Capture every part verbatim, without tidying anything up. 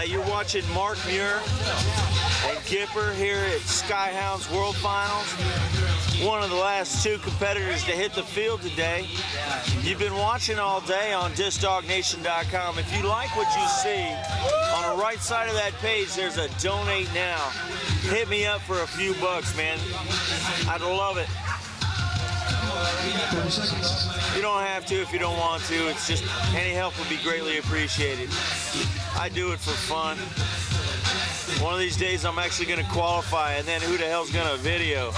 Uh, you're watching Mark Muir and Gipper here at Skyhoundz World Finals. One of the last two competitors to hit the field today. You've been watching all day on Disc Dog Nation dot com. If you like what you see, on the right side of that page, there's a donate now. Hit me up for a few bucks, man. I'd love it. You don't have to if you don't want to. It's just any help would be greatly appreciated. I do it for fun. One of these days I'm actually going to qualify, and then who the hell's going to video?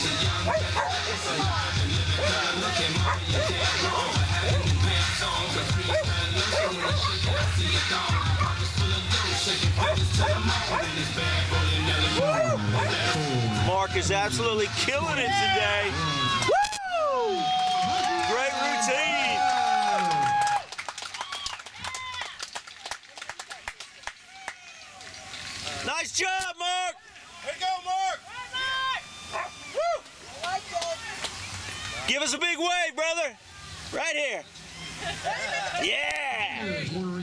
Mark is absolutely killing it today. Woo! Great routine. Nice job, Mark. Way to go, Mark. Woo! I like that. Give us a big wave, brother. Right here. Yeah.